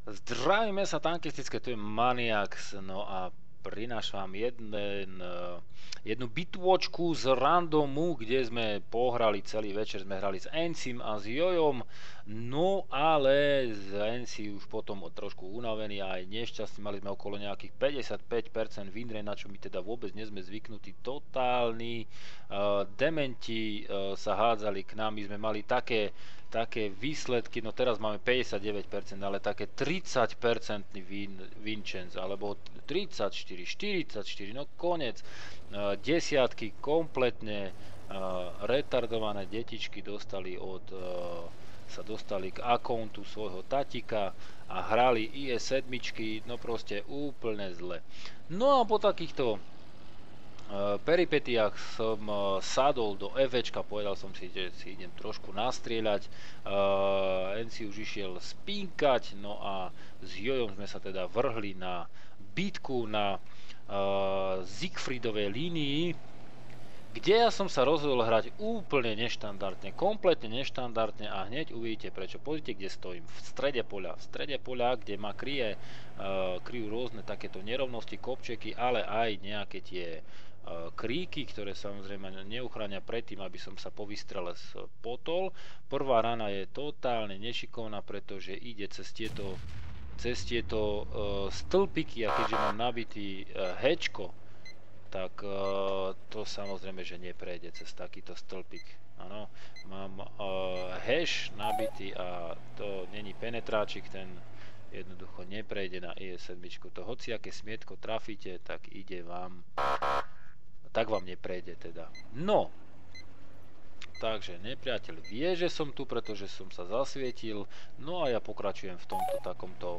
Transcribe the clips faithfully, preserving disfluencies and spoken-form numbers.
Zdravíme sa tankistické, tu je Maniax, no a prinášam jeden, eh, jednu bitvočku z randomu, kde sme pohrali celý večer, sme hrali s Encim a s Jojom, no ale z Enci už potom trošku unavený a aj nešťastný, mali sme okolo nejakých päťdesiatpäť percent winrate, na čo my teda vôbec nie sme zvyknutí, totálni uh, dementi uh, sa hádzali k nám, my sme mali také také výsledky, no teraz máme päťdesiatdeväť percent, ale také tridsať percent win, win chance, alebo tridsaťštyri, štyridsaťštyri, no konec. Uh, desiatky kompletne uh, retardované detičky dostali od, uh, sa dostali k akauntu svojho tatika a hrali í es sedem, no proste úplne zle. No a po takýchto Uh, peripetiách som uh, sadol do EVčka, povedal som si, že si idem trošku nastrieľať. Uh, Enci už išiel spínkať, no a s Jojom sme sa teda vrhli na bitku na uh, Siegfriedovej línii, kde ja som sa rozhodol hrať úplne neštandardne, kompletne neštandardne a hneď uvidíte prečo. Pozrite, kde stojím, v strede poľa, v strede poľa, kde ma kryje, uh, kryjú rôzne takéto nerovnosti, kopčeky, ale aj nejaké tie kríky, ktoré samozrejme neuchránia predtým, aby som sa po výstrele potol. Prvá rana je totálne nešikovná, pretože ide cez tieto, cez tieto uh, stĺpiky a keďže mám nabitý uh, hečko, tak uh, to samozrejme, že neprejde cez takýto stĺpik. Áno, mám uh, hash nabitý a to není penetráčik, ten jednoducho neprejde na í es sedem. To hociaké smietko trafíte, tak ide vám tak vám neprejde teda. No, takže nepriateľ vie, že som tu, pretože som sa zasvietil, no a ja pokračujem v tomto takomto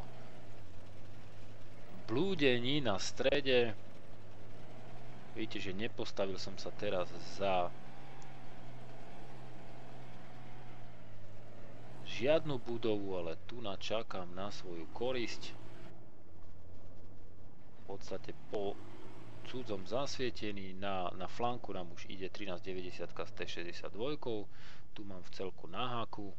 blúdení na strede. Vidíte, že nepostavil som sa teraz za žiadnu budovu, ale tu načakám na svoju korisť. V podstate po cudzom zasvietený, na, na flanku nám už ide trinásť deväťdesiat s té šesťdesiatdva, tu mám v celku na háku,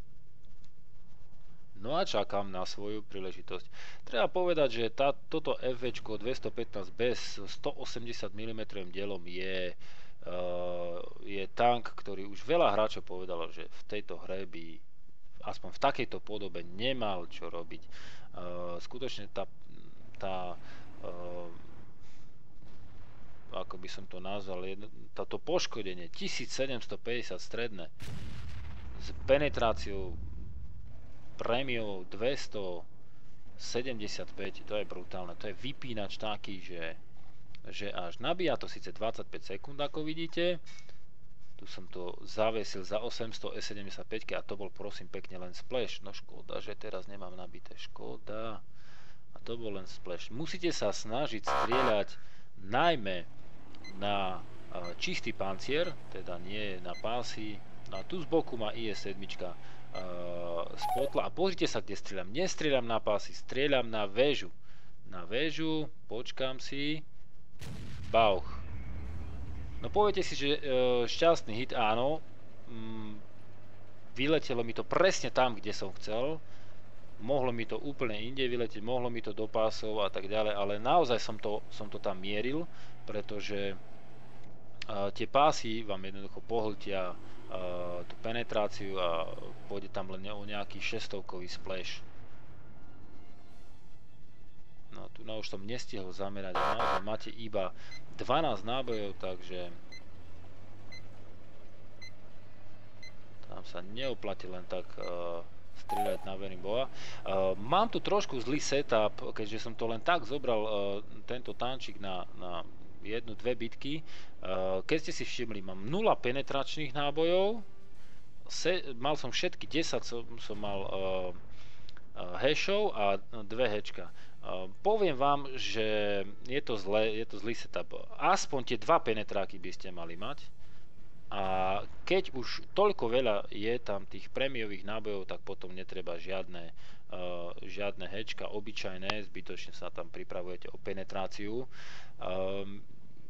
no a čakám na svoju príležitosť. Treba povedať, že tá, toto FVčko dvestopätnásť bez stoosemdesiat milimetrov dielom je, uh, je tank, ktorý už veľa hráčov povedalo, že v tejto hre by aspoň v takejto podobe nemal čo robiť. Uh, skutočne tá, tá uh, ako by som to nazval, toto poškodenie tisícsedemstopäťdesiat stredné s penetráciou prémiou dvestosedemdesiatpäť, to je brutálne, to je vypínač taký, že, že až nabíja to síce dvadsaťpäť sekúnd, ako vidíte, tu som to zavesil za osemsto es sedemdesiatpäť a to bol prosím pekne len splash, no škoda, že teraz nemám nabité, škoda, a to bol len splash. Musíte sa snažiť strieľať najmä na uh, čistý pancier, teda nie na pásy. No a tu z boku má í es sedem uh, spotla a pozrite sa, kde strieľam. Nestrieľam na pásy, strieľam na väžu. Na väžu, počkám si, bauch. No poviete si, že uh, šťastný hit, áno, mm, vyletelo mi to presne tam, kde som chcel. Mohlo mi to úplne inde vyletieť, mohlo mi to do pásov a tak ďalej, ale naozaj som to, som to tam mieril, pretože uh, tie pásy vám jednoducho pohltia uh, tú penetráciu a pôjde tam len o nejaký šestovkový splash. No tu na už som nestihol zamerať a naozaj máte iba dvanásť nábojov, takže tam sa neoplatí len tak uh, strieľať na verím boha. Uh, mám tu trošku zlý setup, keďže som to len tak zobral uh, tento tančík na, na jednu, dve bitky. Uh, keď ste si všimli, mám nula penetračných nábojov, Se, mal som všetky desať, som, som mal uh, uh, hashov a dve hečka. Uh, poviem vám, že je to zlé, je to zlý setup. Aspoň tie dva penetráky by ste mali mať. A keď už toľko veľa je tam tých prémiových nábojov, tak potom netreba žiadne, uh, žiadne hečka obyčajné, zbytočne sa tam pripravujete o penetráciu. Um,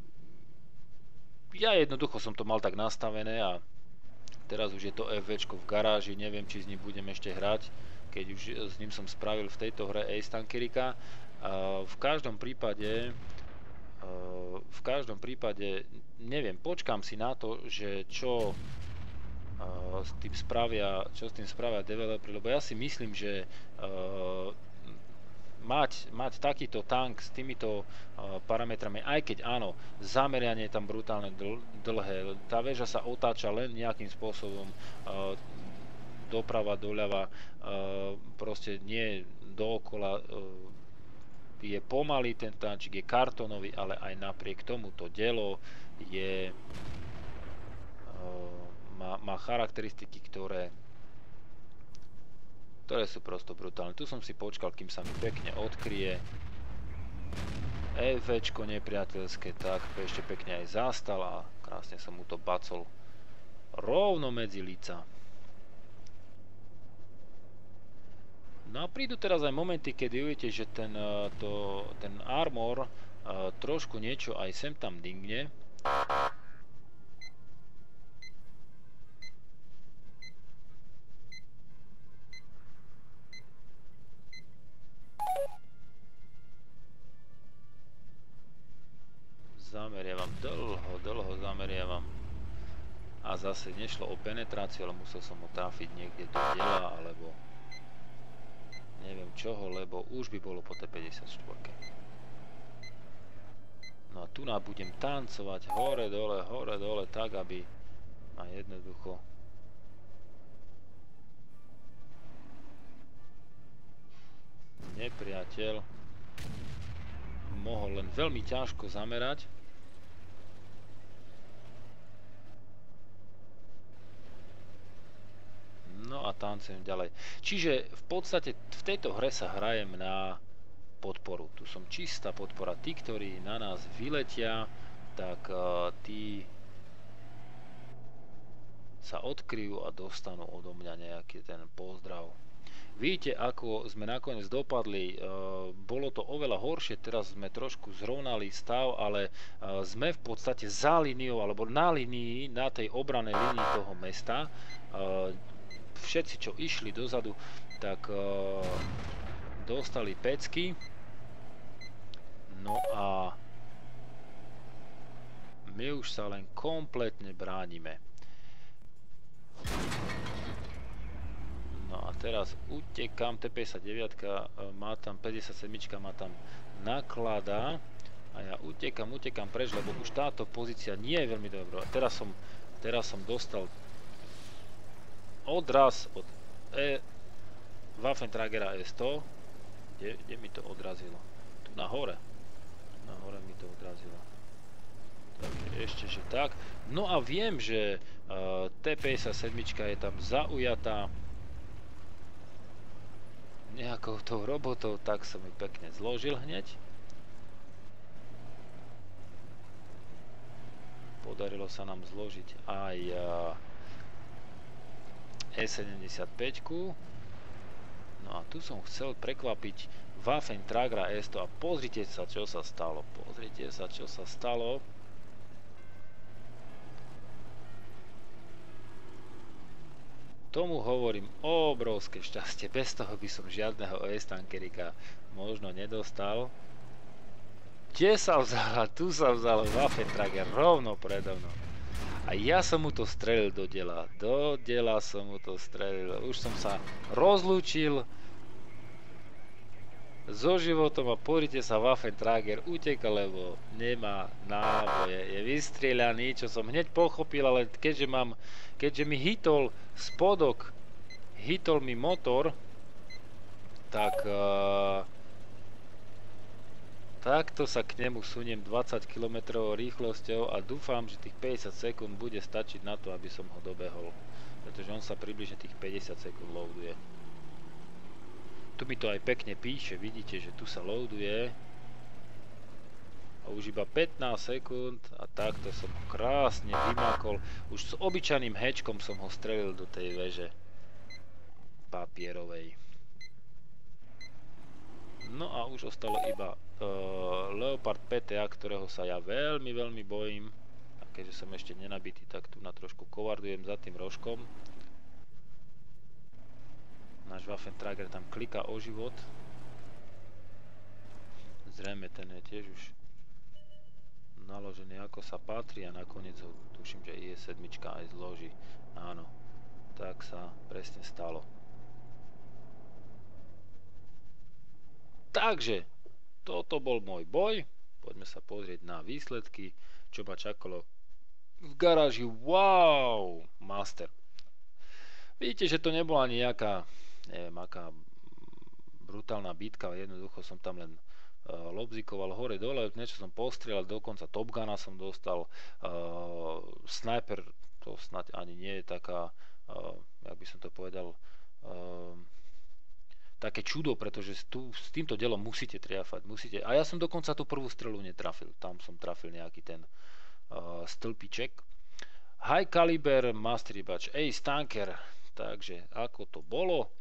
ja jednoducho som to mal tak nastavené a teraz už je to FVčko v garáži, neviem, či s ním budem ešte hrať. keď už s ním som spravil v tejto hre Ace Tankerika. V každom prípade, v každom prípade, neviem, počkám si na to, že čo s tým spravia, čo s tým spravia developeri, lebo ja si myslím, že Mať, mať takýto tank s týmito uh, parametrami, aj keď áno, zameranie je tam brutálne dl dlhé, tá väža sa otáča len nejakým spôsobom uh, doprava, doľava, uh, proste nie dookola, uh, je pomalý ten tančík, je kartónový, ale aj napriek tomu to dielo je, uh, má, má charakteristiky, ktoré ktoré sú prosto brutálne. Tu som si počkal, kým sa mi pekne odkryje. EVčko nepriateľské, tak ešte pekne aj zastal a krásne som mu to bacol rovno medzi líca. No a prídu teraz aj momenty, kedy uvidíte, že ten, to, ten armor trošku niečo aj sem tam dingne. Zameriavam, dlho, dlho zameriavam. A zase nešlo o penetráciu, ale musel som ho trafiť niekde do dela, alebo neviem čoho, lebo už by bolo po tej päťdesiatštyri. No a tu nám budem tancovať hore, dole, hore, dole, tak, aby ma jednoducho nepriateľ mohol len veľmi ťažko zamerať. No a tancujem ďalej. Čiže v podstate v tejto hre sa hrajem na podporu. Tu som čistá podpora. Tí, ktorí na nás vyletia, tak uh, tí sa odkryjú a dostanú odo mňa nejaký ten pozdrav. Vidíte, ako sme nakoniec dopadli. Uh, bolo to oveľa horšie, teraz sme trošku zrovnali stav, ale uh, sme v podstate za líniou, alebo na línii, na tej obranej línii toho mesta. Uh, všetci, čo išli dozadu, tak uh, dostali pecky. No a my už sa len kompletne bránime. No a teraz utekám, T päťdesiatdeväť má tam, päťdesiatsedem má tam naklada a ja utekám, utekám preč, lebo už táto pozícia nie je veľmi dobrá. Teraz som, teraz som dostal odraz od e, Waffentragera E sto. Kde, kde mi to odrazilo? Tu na hore. Na hore mi to odrazilo. Tak ešte, že tak. No a viem, že uh, T päťdesiatsedem je tam zaujatá nejakou tou robotou, tak som ju pekne zložil hneď. Podarilo sa nám zložiť aj uh, E sedemdesiatpäť. No a tu som chcel prekvapiť Waffentragera E sto a pozrite sa, čo sa stalo. Pozrite sa, čo sa stalo. Tomu hovorím obrovské šťastie. Bez toho by som žiadneho Ace Tankerika možno nedostal. Kde sa vzala? Tu sa vzal Waffentrager rovno predo mnou. A ja som mu to strelil do dela. Do dela som mu to strelil. Už som sa rozlúčil so životom a pozrite sa, Waffentrager uteka, lebo nemá náboje. Je vystrieľaný, čo som hneď pochopil, ale keďže mám, keďže mi hitol spodok, hitol mi motor, tak uh, takto sa k nemu suniem dvadsať kilometrov rýchlosťou a dúfam, že tých päťdesiat sekúnd bude stačiť na to, aby som ho dobehol. Pretože on sa približne tých päťdesiat sekúnd loaduje. Tu mi to aj pekne píše, vidíte, že tu sa loaduje. A už iba pätnásť sekúnd a takto som ho krásne vymakol. Už s obyčajným hečkom som ho strelil do tej veže papierovej. No a už ostalo iba uh, Leopard pé té á, ktorého sa ja veľmi, veľmi bojím. A keďže som ešte nenabitý, tak tu na trošku kovardujem za tým rožkom. náš Waffentrager tam kliká o život. Zrejme ten je tiež už naložený ako sa patrí a nakoniec ho tuším, že I S sedem aj zloží. Áno, tak sa presne stalo. Takže, toto bol môj boj. Poďme sa pozrieť na výsledky, čo ma čakalo v garáži. Wow, master. Vidíte, že to nebola nejaká, neviem, aká brutálna bitka, jednoducho som tam len uh, lobzikoval hore dole, niečo som postrieľal, dokonca Top Guna som dostal, uh, sniper, to snad ani nie je taká, uh, jak by som to povedal, uh, také čudo, pretože tu, s týmto dielom musíte triafať, musíte. A ja som dokonca tú prvú strelu netrafil, tam som trafil nejaký ten uh, stĺpiček. High Caliber Mastribač Ace Tanker, takže ako to bolo?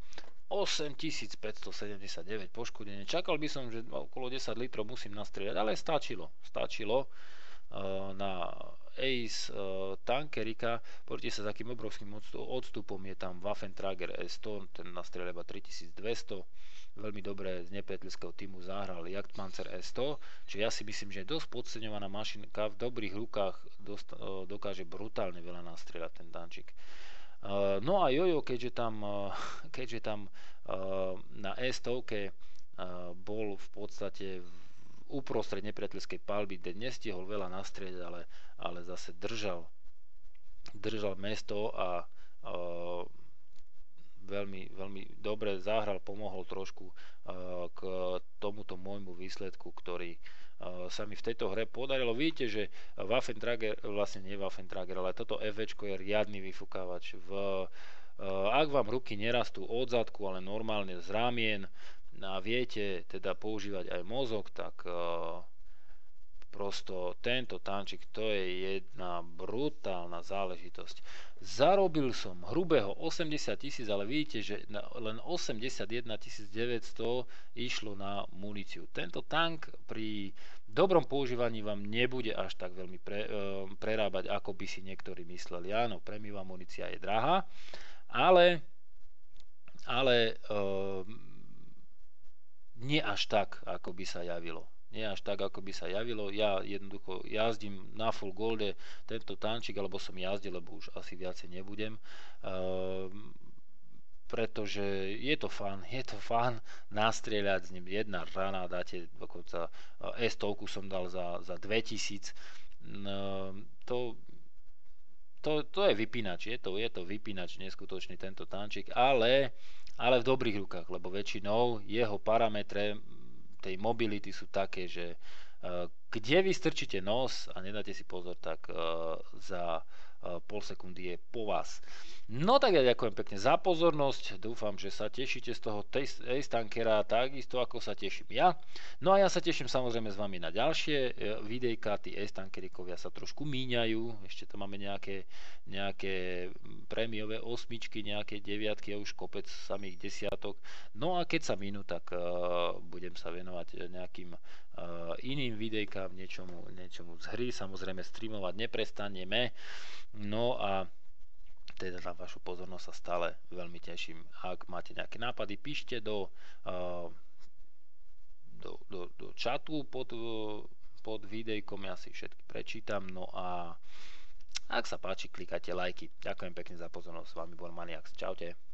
osemtisícpäťstosedemdesiatdeväť poškodenie. Čakal by som, že okolo desať litrov musím nastrieľať, ale stačilo, stačilo uh, na Ace uh, tankerika. Poďte sa, s takým obrovským odstupom je tam Waffentrager S sto, ten nastrieľa iba tritisícdvesto. Veľmi dobre z nepriateľského týmu zahral Jagdpanzer S sto, čo ja si myslím, že je dosť podceňovaná mašinka, v dobrých rukách dost, uh, dokáže brutálne veľa nastrieľať ten tančik. Uh, no a Jojo, keďže tam, uh, keďže tam uh, na S sto uh, bol v podstate v uprostred nepriateľskej palby, kde nestihol veľa nastrieľať, ale, ale zase držal, držal mesto a uh, veľmi, veľmi dobre zahral, pomohol trošku uh, k tomuto môjmu výsledku, ktorý uh, sa mi v tejto hre podarilo. Vidíte, že Waffentrager, vlastne nie Waffentrager, ale toto F V je riadny vyfukávač. V, uh, ak vám ruky nerastú od zadku, ale normálne z ramien, a viete teda používať aj mozog, tak uh, prosto tento tančik, to je jedna brutálna záležitosť. Zarobil som hrubého osemdesiat tisíc, ale vidíte, že len osemdesiatjeden tisíc deväťsto išlo na muníciu. Tento tank pri dobrom používaní vám nebude až tak veľmi pre, uh, prerábať, ako by si niektorí mysleli. Áno, premiová munícia je drahá, ale ale uh, nie až tak, ako by sa javilo. Nie až tak, ako by sa javilo. Ja jednoducho jazdím na full golde tento tančik, alebo som jazdil, lebo už asi viacej nebudem. Ehm, pretože je to fun, je to fun nastrieľať s ním. Jedna rana, dáte dokonca S sto som dal za, za dvetisíc. Ehm, to, to, to je vypínač, je to, je to vypínač neskutočný tento tančik, ale ale v dobrých rukách, lebo väčšinou jeho parametre tej mobility sú také, že uh, kde vy strčíte nos a nedáte si pozor, tak uh, za uh, pol sekundy je po vás. No tak ja ďakujem pekne za pozornosť, dúfam, že sa tešíte z toho Ace Tankera takisto ako sa teším ja. No a ja sa teším samozrejme s vami na ďalšie uh, videjka, tí Ace Tankerikovia sa trošku míňajú, ešte tam máme nejaké, nejaké prémiové osmičky, nejaké deviatky a už kopec samých desiatok. No a keď sa minú, tak uh, budem sa venovať nejakým uh, iným videjkám, niečomu, niečomu z hry, samozrejme streamovať neprestaneme. No a teda na vašu pozornosť sa stále veľmi teším. Ak máte nejaké nápady, píšte do, uh, do, do, do čatu pod, pod videjkom, ja si všetky prečítam. No a ak sa páči, klikajte lajky. Ďakujem pekne za pozornosť, s vami bol Maniax. Čaute.